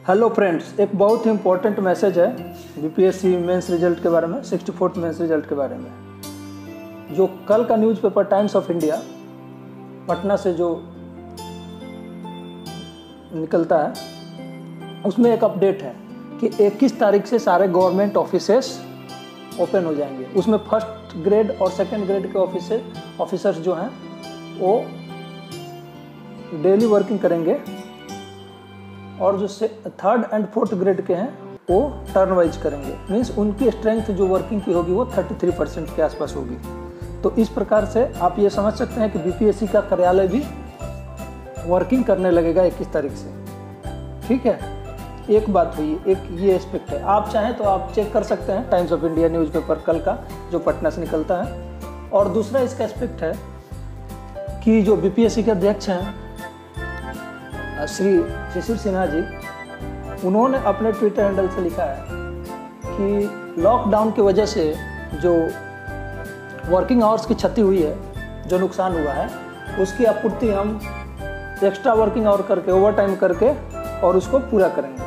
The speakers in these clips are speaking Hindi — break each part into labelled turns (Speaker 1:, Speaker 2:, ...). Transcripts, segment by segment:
Speaker 1: हेलो फ्रेंड्स, एक बहुत ही इम्पोर्टेंट मैसेज है बीपीएससी मेंस रिजल्ट के बारे में, 64th मेंस रिजल्ट के बारे में। जो कल का newspaper Times of India Patna से जो निकलता है उसमें एक अपडेट है कि 21 तारीख से सारे गवर्नमेंट ऑफिसेस ओपन हो जाएंगे। उसमें फर्स्ट ग्रेड और सेकंड ग्रेड के ऑफिसर्स जो हैं वो डेली वर्किंग करेंगे और जो थर्ड एंड फोर्थ ग्रेड के हैं वो टर्न वाइज करेंगे। मीन्स उनकी स्ट्रेंथ जो वर्किंग की होगी वो 33% के आसपास होगी। तो इस प्रकार से आप ये समझ सकते हैं कि बीपीएससी का कार्यालय भी वर्किंग करने लगेगा 21 तारीख से। ठीक है, एक बात हुई, एक ये एस्पेक्ट है। आप चाहें तो आप चेक कर सकते हैं टाइम्स ऑफ इंडिया न्यूज़पेपर कल का जो पटना से निकलता है। और दूसरा इसका एस्पेक्ट है कि जो बीपीएससी के अध्यक्ष हैं श्री शिशिर सिन्हा जी, उन्होंने अपने ट्विटर हैंडल से लिखा है कि लॉकडाउन की वजह से जो वर्किंग आवर्स की क्षति हुई है, जो नुकसान हुआ है, उसकी आपूर्ति हम एक्स्ट्रा वर्किंग आवर करके, ओवर टाइम करके और उसको पूरा करेंगे।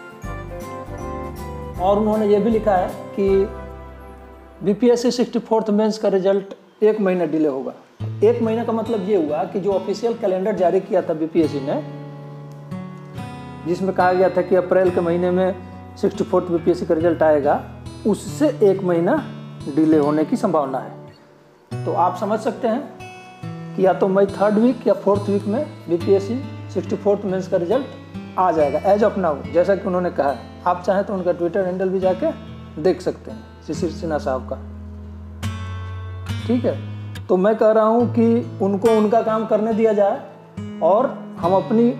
Speaker 1: और उन्होंने ये भी लिखा है कि बीपीएससी 64th मेंस का रिजल्ट 1 महीना डिले होगा। 1 महीने का मतलब ये हुआ कि जो ऑफिशियल कैलेंडर जारी किया था बीपीएससी ने, जिसमें कहा गया था कि अप्रैल के महीने में 64th बीपीएससी का रिजल्ट आएगा, उससे 1 महीना डिले होने की संभावना है। तो आप समझ सकते हैं कि या तो मई 3rd वीक या 4th वीक में बीपीएससी 64th मेंस का रिजल्ट आ जाएगा एज ऑफ नाउ, जैसा कि उन्होंने कहा है। आप चाहें तो उनका ट्विटर हैंडल भी जाके देख सकते हैं, शिशिर सिन्हा साहब का। ठीक है, तो मैं कह रहा हूँ कि उनको उनका काम करने दिया जाए और हम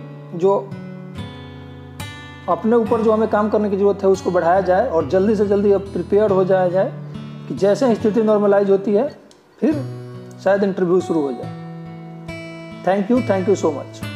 Speaker 1: अपने ऊपर जो हमें काम करने की ज़रूरत है उसको बढ़ाया जाए और जल्दी से जल्दी अब प्रिपेयर हो जाया जाए कि जैसे स्थिति नॉर्मलाइज होती है फिर शायद इंटरव्यू शुरू हो जाए। Thank you so much.